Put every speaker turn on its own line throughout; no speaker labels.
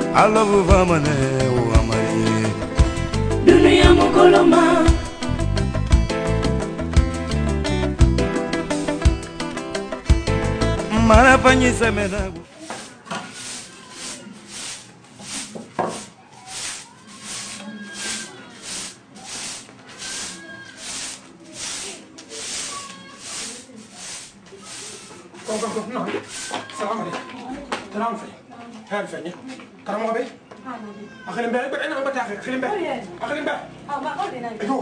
I love you, Vamane, oh, Amaye.
Dunia Mukoloma.
Marafanyi semena.
No, salam alaikum. Salam fi. Hal fani. Karam wabi. Akhirin bari bari ana batafi. Akhirin bari. Akhirin bari.
Ma ko dina.
Ayo.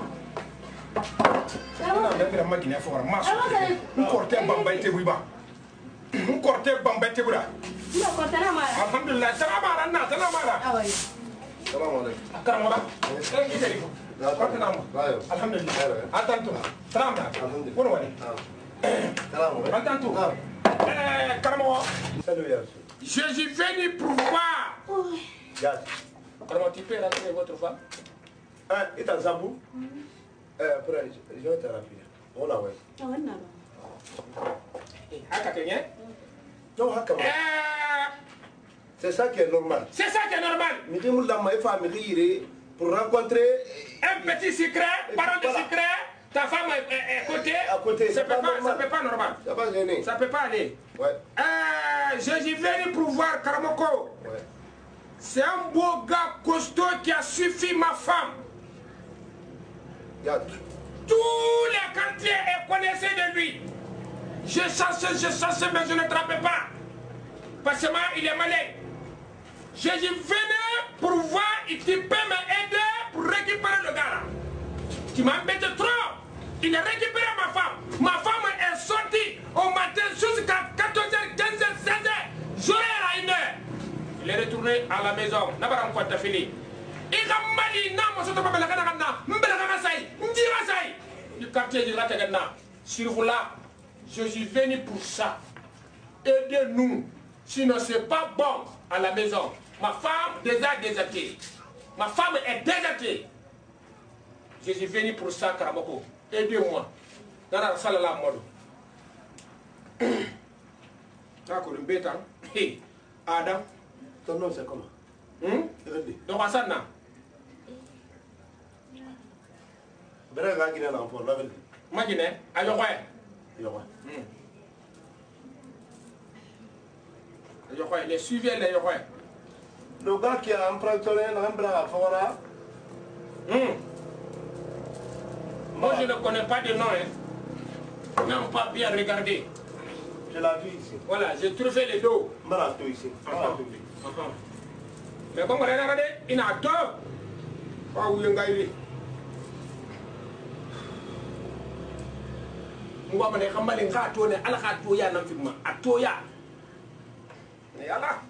Ana da bira magina fora maso. Korte bambay te buiba. Korte bambay te bura.
No korte na mara.
Alhamdulillah. Salam ara na salam ara.
Awai.
Salam alaikum.
Karam waba. Kiteri ko. Korte na mo. Alhamdulillah. Atantu. Salam da.
Alhamdulillah.
Wono wani.
Salam alaikum.
Atantu. Karamo.
Salut Yassou.
Je suis venu pour voir.
Yassou.
Karamo, tu peux rentrer votre femme?
Et t'en sabou? Après, je vais te rappeler. On a ouais. Non, c'est ça qui est normal.
C'est ça qui est normal.
Pour rencontrer
un petit secret, parole de secret, ta femme est à côté. Ça peut pas normal.
Ça va gêner.
Ça peut pas aller.
Ouais.
Je suis venu pour voir Karamoko.
Ouais.
C'est un beau gars costaud qui a suffi ma femme.
Regarde.
Tous les quartiers connaissaient de lui. Je chassais, mais je ne trappais pas. Parce que moi, il est malin. Je suis venu pour voir si tu peux m'aider pour récupérer le gars là. Tu m'embêtes trop. Il a récupéré ma femme. Ma femme est sortie au matin jusqu'à 14h, 15h, 16h. J'aurai à 1h. Il est retourné à la maison. N'a pas encore fini. Il a mali na mo soto babela kana kana mbela kana sai ndira sai du quartier de la Tagana. Sur vous là, je suis venu pour ça. Aidez-nous. Sinon c'est pas bon à la maison. Ma femme déjà désertée. Ma femme est désertée. Je suis venu pour ça, Karamoko. Aidez-moi. Dans la salle là, mode. D'accord, un bêta. Hé, Adam.
Ton nom c'est comment?
Donc, Hassan,
Bera ga gina na enfant, la vérité.
Magine, Ayokoye. Ayokoye, les suivez les Ayokoye.
Le gars qui a emprunté un bras à Fora.
Moi, je ne connais pas de nom. Hein. Non, pas bien regardé.
Je l'ai vu ici.
Voilà, j'ai trouvé les dos.
Marato ici.
Mais comme on a regardé, il y a deux. Pas où il y a eu. Moi, je ne sais pas si je suis un peu de Yala.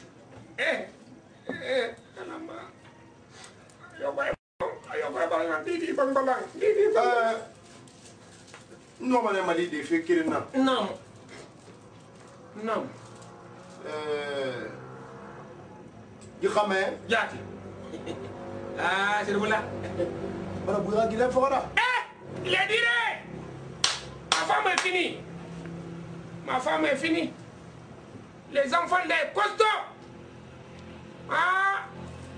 Non, madame Mali des faits qui non.
Non. Non.
Du Khamé.
Jati. Ah, c'est le là.
Voilà, vous avez dit Fora.
Il est diré. Ma femme est finie. Ma femme est finie. Les enfants, les costauds. Ah.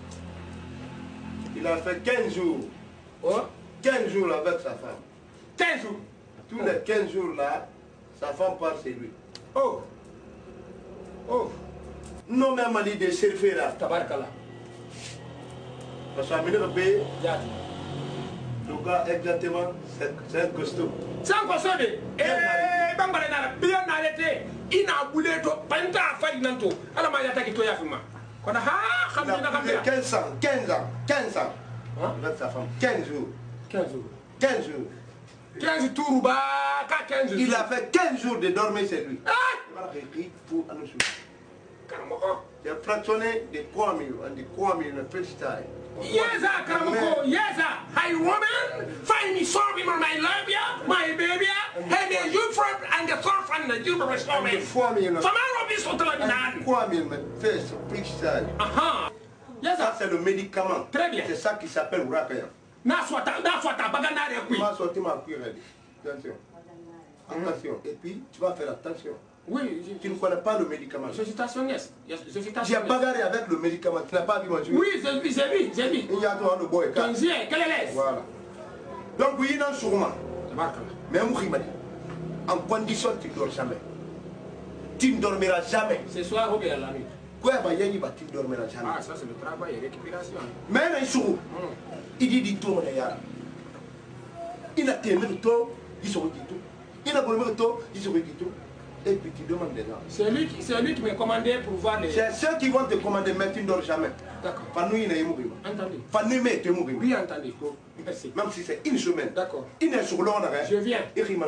Il a fait 15 jours.
Oh.
15 jours avec sa femme.
15 jours.
Tous les 15 jours là, sa femme part chez lui.
Oh. Oh.
Non, même Mali des surfés là.
Tabarkala.
Parce qu'à minute B,
Jati.
le gars exactement, c'est un costaud.
C'est un costaud. Eh, Bambale Nara, bien arrêté. Il n'a boulé tout. Panta a fait nanto. Alors, il y a ta qui toya fuma. Quand
il a fait 15 ans, 15 ans, 15 ans.
Hein?
Avec sa femme, 15 jours.
15 jours.
15 jours.
15 tours, bah, 15 jours.
Il a fait 15 jours de dormir chez lui.
Ah!
Il a écrit pour annoncer.
Karamoko.
Il a fractionné de 3 000 and the 3 000 the first time.
Yes, Karamoko. Yes, hi woman. Find me sorry, my love ya, my baby. And the you front and the soft and the you restore me.
4 000.
From our office to the
3 000 first first time.
Aha. Yes,
Ça c'est le médicament.
Très bien.
C'est ça qui s'appelle Urakaya.
Na swata bagana de
Tu vas sortir ma cuillère. Attention. Attention. Et puis tu vas faire attention.
Oui,
tu ne connais pas le médicament.
Je suis stationniste.
J'ai bagarré avec le médicament. Tu n'as pas vu mon Dieu?
Oui, j'ai vu.
Il y a toi, le boy.
Ton yeux, quelle est l'aise?
Voilà. Donc, oui, il y a un sûrement. Mais en condition, tu ne dors jamais. Tu ne dormiras jamais.
Ce soir ou bien la nuit?
Quoi, tu ne dormiras jamais.
Ah, ça c'est le travail et récupération.
Mais un jour, il dit tout, il a témé le taux, il se dit tout. Il a volé le taux, il se dit tout. Et puis tu demandes des gens.
C'est lui qui m'a commandé pour voir les...
C'est ceux qui vont te commander, mais tu ne dors jamais.
D'accord.
Entendu.
Oui, entendu. Merci.
Même si c'est une semaine.
D'accord.
Je
viens.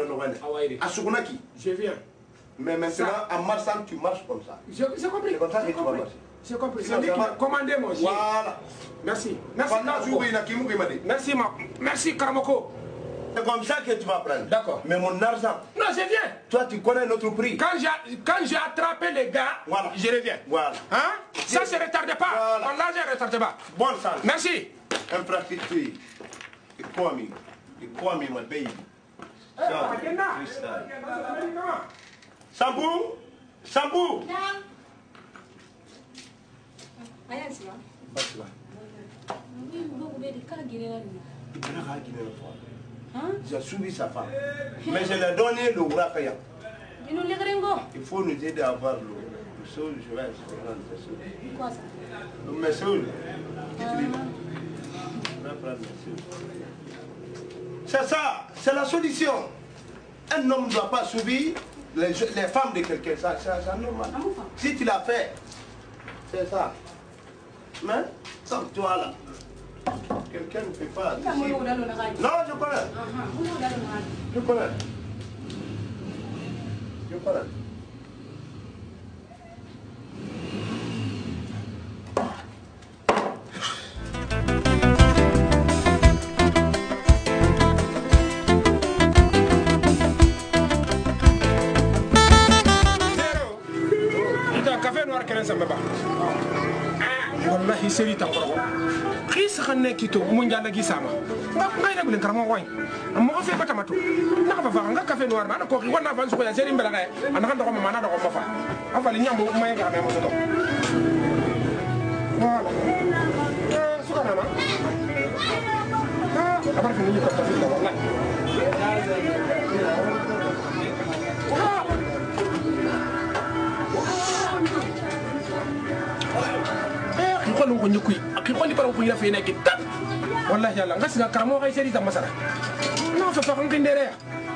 Je viens.
Mais maintenant, en marchant, tu marches comme ça.
J'ai compris.
C'est comme ça que tu vas marcher.
J'ai compris. C'est lui qui m'a commandé mon chien.
Voilà.
Merci. Merci, Karamoko.
C'est comme ça que tu vas prendre.
D'accord.
Mais mon argent.
Non, je viens.
Toi, tu connais notre prix.
Quand j'ai attrapé les gars,
voilà.
Je reviens.
Voilà.
Hein? Ça, je ne retarde pas.
Voilà.
Mon argent ne retarde pas.
Bonne chance.
Merci.
Infrastructure. Economy, my baby. Sambou. J'ai suivi sa femme. Mais je lui ai donné le Ourafaya. Il faut nous aider à avoir le sol. Je vais
Quoi ça?
Le messoul. C'est ça, c'est la solution. Un homme ne doit pas subir les femmes de quelqu'un. C'est normal. Si tu l'as fait, c'est ça. Mais, comme toi là, quelqu'un ne fait pas. Non, je connais. Je connais.
Wallahi seri tangoro khis xane kito mu njanda gi sama ngay na bulen karamo way mo ko fe batamatu na fa fa nga café noir na ko wana fa ko ya seri mbela ngay ana kan ko ma na ko ma fa afa li nyambo may nga me mo to voilà suka na ma abar ko ni ko ta fi wallahi ko nyukui akiko ni para ko ya fe neki ta wallahi yalla ngasi ga karamo kay seri ta masara no fa fa ko ndere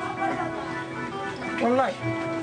wallahi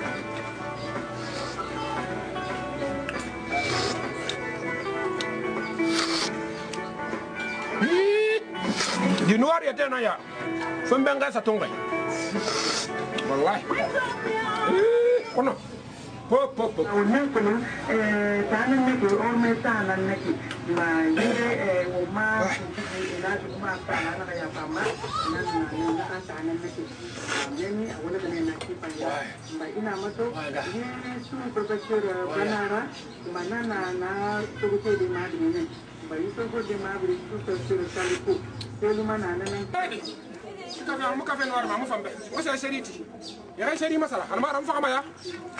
di noir ya tena ya fa mbenga sa tonga wallahi kono pop
wannan kuna tsanin nake on mai tsanan nake ma yire o ma ina ji kuma tsana na ya fama nan na an tsanan nake yani a wani da ne na ki fanya ba ina mato ne su professor banara manana na tuke di ma ne ba yi so de ma bi su professor saliku sai lu mana nan
mu café noir ma mu fambe mo sa seriti ya ga seri masala alma ram fa kama ya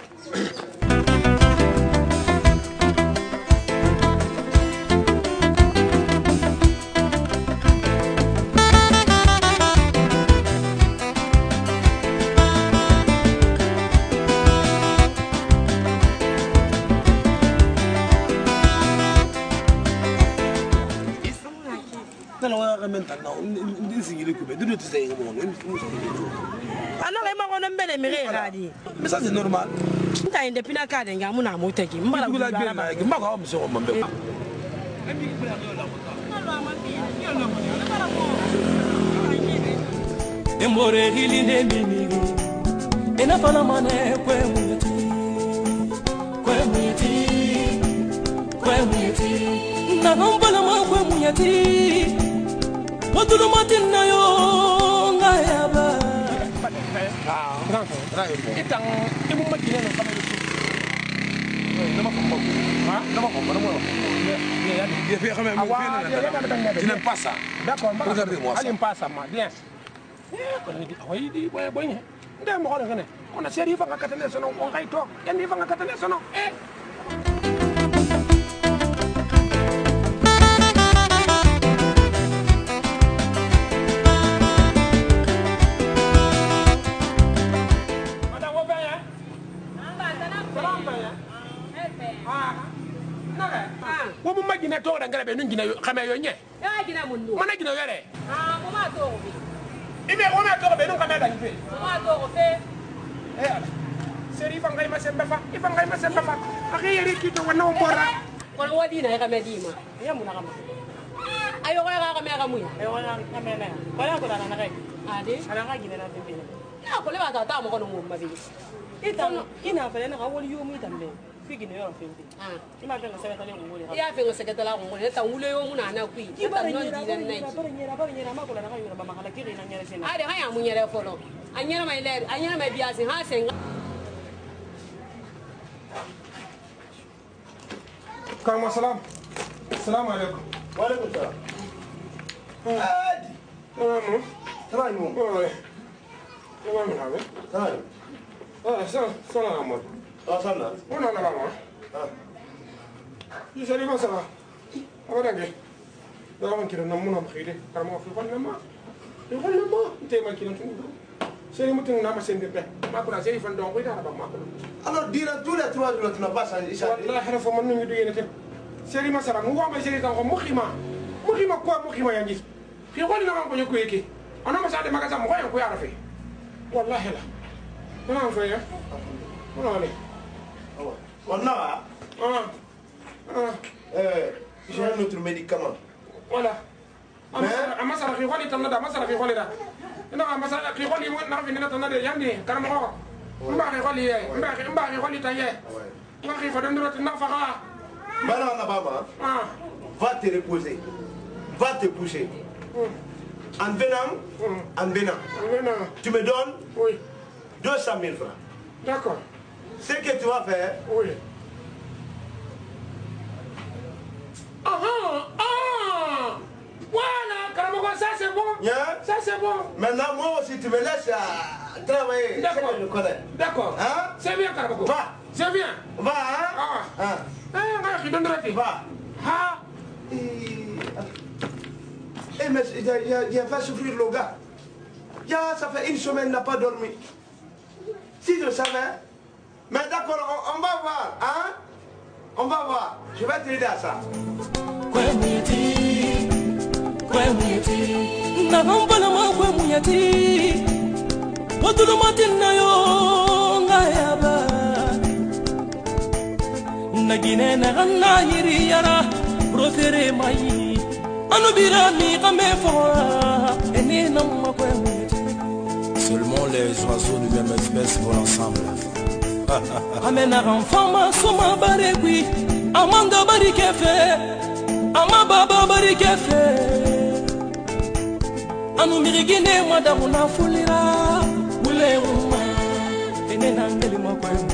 Mais ça c'est normal.
Wadulu matina yo ngayaba.
Itang ibu makina no kami itu. Nama kombo. Ha? Nama kombo nama. Ya.
Dia fait quand même. Tu n'aimes pas ça.
D'accord,
regardez-moi ça.
Allez, pas ça, ma bien. Oui, di boy. Ndem mo ko ngene. On a série va katane sono on kay tok yan ni va katane sono Madame wo ben hein salam ben wo mu magina to da ngara be nun gina xame yo nye
ya gina mundu
mana gina yore
mo ma to
ibe wo ma to be nun xame da ngi
mo ma to fe
seri fa ngay ma sembe fa ifa ngay ma sembe fa akhi yeri kito wana o bora
ko wadi na ka medima ya muna kama ayo ka ka me ka muya ayo ka me na bala ko dana na kai ade ala ka gina na bimbe ya ko le ba ta mo ko no mo mabi ina fa na ka woli yo mu tambe figine yo fembe ima venga seketala ngule ya venga seketala ngule ta ngule yo muna na kui ta non di na nai bara nyera ma ko na ka yo ba makala kiri na nyera sena ade ha ya mu nyera folo anyera mai le anyera mai biasi ha senga
Kama salam. Salam alaikum.
Wa alaikum salam. Adi. Tamam mı?
Tamam mı abi?
Tamam.
Sana ama.
Sana.
Ona na bama. Yisari ma sala. Abada nge. Dawan kira namuna mkhide. Karama fi khol nama. Fi khol nama. Te ma kira tunu. Seri mutin nama sendebe. Ma kuna seri fan don ko ida ba ma ko.
Alors, durant tous les 3 jours, tu n'as pas changé.
Wallah, il faut que tu aies seri ma sala. Mu ma seri tan ko mukhima. Mukhima ko mukhima yangi. Fi khol nama ko nyoko yeke. Ana ma sa de magaza mo ko ya rafi. Wallahi la. Ana fa ya. Ona le.
On a. J'ai un autre médicament.
Voilà. Amma sala fi khol tan da, ma sala fi khol da. Ina ma sala fi khol mo na fi na tan da yandi karama ko. Mba kholi ye, mba kholi tan ye. Mba khi fa dondro tan fa ha.
Maintenant, Nabama, va te reposer. Va te coucher. En venant, tu me donnes 200 000 francs.
D'accord.
Ce que tu vas faire,
oui. Voilà, Karamoko, ça c'est bon.
Yeah.
Ça c'est bon.
Maintenant, moi aussi, tu me laisses travailler.
D'accord. D'accord.
Hein?
C'est bien, Karamoko.
Va.
C'est bien.
Va, hein? Va.
Ah.
Eh, mais il va souffrir le gars. Ça fait une semaine, il n'a pas dormi. Si je savais. Mais d'accord, on va voir, hein? On va voir. Je vais t'aider à ça.
Seulement les oiseaux de même espèce volent ensemble.
Amena ramfama soma baregui amanda barikefe amababa barikefe anu mirigine madabuna fulira ule umma enena ngeli makwemu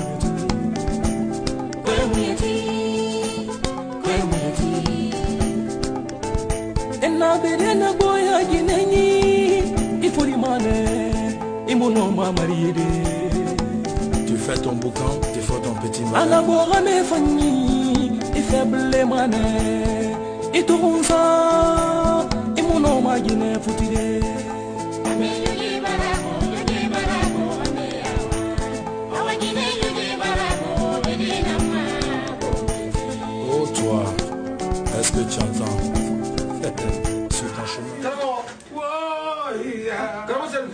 enna bedena boya gineni ifulimane imuno mamariede.
Tu fais ton boucan, tu fais ton petit malin.
Alabora me fanni, i faible mané, i tourunza, i mono magine futile.
Oh toi, est-ce que tu entends? Sur ton chemin.
Comment c'est?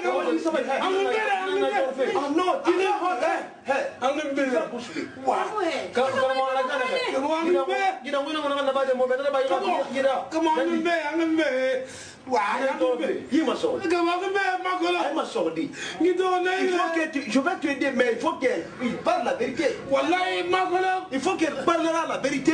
Je vais te aider, mais il faut qu'elle parle la vérité. Il faut qu'elle parlera la vérité.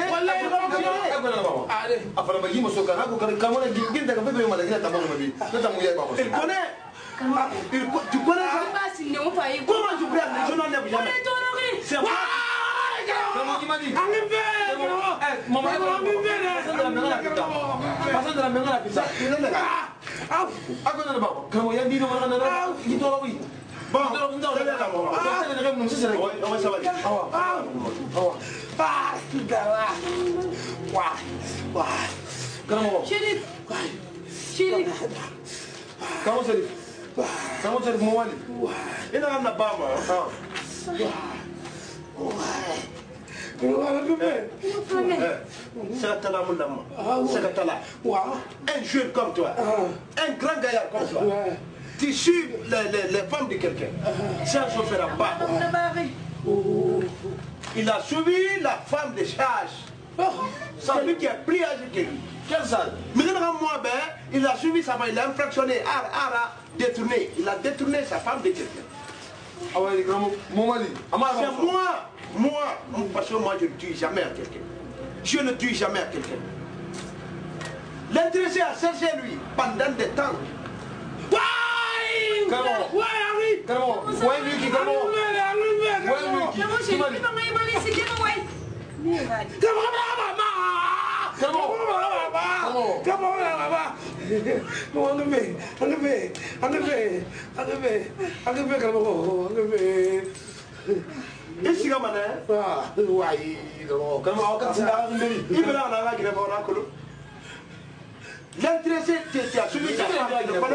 Il connaît. Tu connais ça? Comment je peux aller? Je n'enlève jamais. C'est vrai. Comment il m'a dit? Maman, un jeune comme toi, un grand gaillard comme toi, tu suis les femmes de quelqu'un, ça ne se fera pas. Il a suivi la femme de charge. C'est lui qui a pris à lui. Quel sale. Mais moi, il a suivi sa femme, il a infractionné, a détourné. Il a détourné sa femme de quelqu'un. C'est moi, parce que moi je ne tue jamais à quelqu'un. Je ne tue jamais à quelqu'un. L'intéressé a cherché lui pendant des temps. L'intéressé qui a suivi sa femme, tu le connais?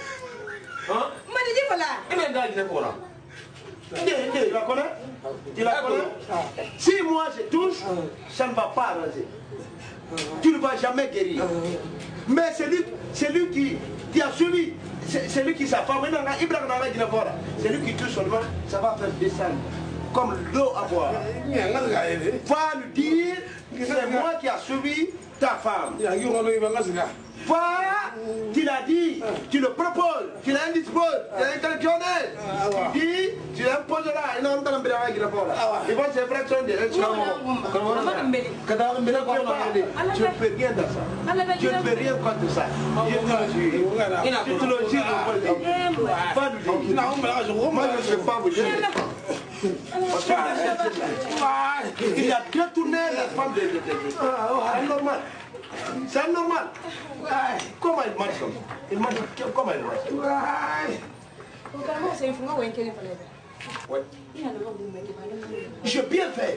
Tu la connais? Tu la connais? Si moi je touche, ça ne va pas arranger. Tu ne vas jamais guérir. Mais c'est lui qui a suivi, c'est lui qui sa femme, c'est lui qui touche seulement, ça va faire descendre comme l'eau à boire. Va lui dire que c'est moi qui a suivi ta femme. Va, tu l'as dit, tu le proposes, tu l'indisposes, tu l'interconnais. Tu dis, tu l'imposeras, il va se fractionner. Je ne fais rien dans ça. Je ne fais rien contre ça. Je te le dis, pas lui dire. Moi, je ne sais pas vous dire. Il a détourné la femme de c'est normal. C'est normal. Comment il marche comme ça? Il marche comment il marche? J'ai bien fait.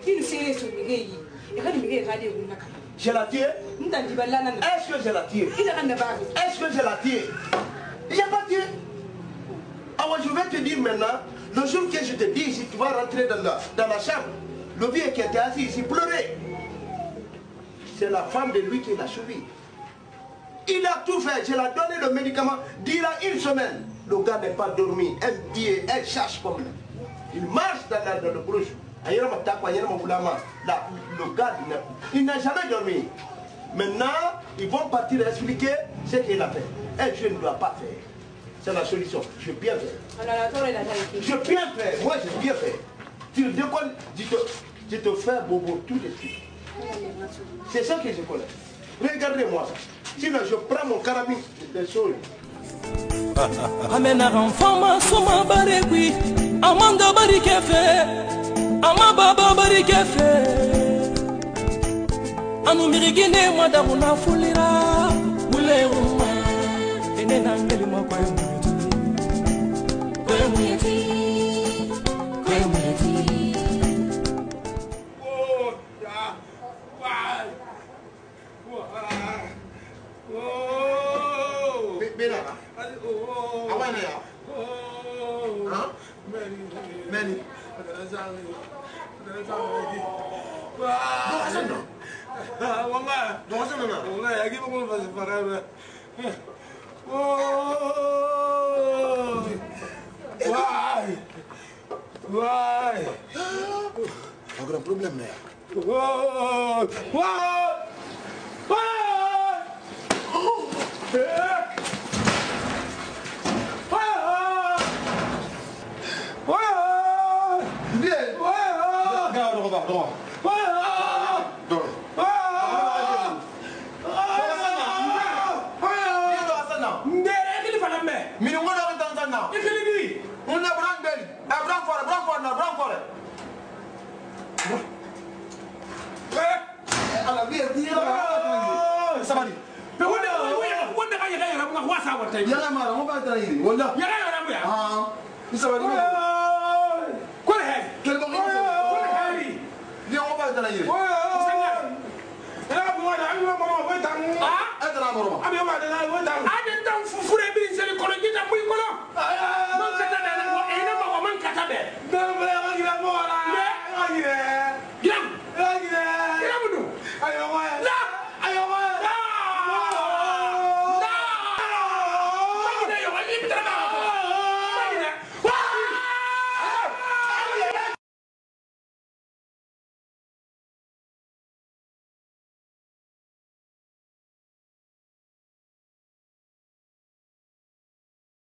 Je l'ai tué. Est-ce que je l'ai tué? Est-ce que je l'ai tué? Il n'y a pas tué. Alors je vais te dire maintenant, le jour que je te dis, si tu vas rentrer dans la chambre, le vieux qui était assis ici pleurait. C'est la femme de lui qui l'a suivi. Il a tout fait, je lui ai donné le médicament. Dira une semaine, le gars n'est pas dormi. Un pied, un cherche comme lui. Il marche dans le brouche. Le gars, il n'a jamais dormi. Maintenant, ils vont partir expliquer ce qu'il a fait. Un jeune ne doit pas faire. C'est la solution. Je bien fait. Je bien fait. Moi, j'ai bien fait. Tu le déconnes, tu te fais bobo tout de suite. C'est ça que je connais. Regardez-moi ça. Sinon, je prends mon carabine des choses.
Amena ramfama soma baregui amanga barikefe amababa barikefe anu mirigine madabuna fulira muleuma enena ngeli makwa muyeti
Oh problème là.
Ada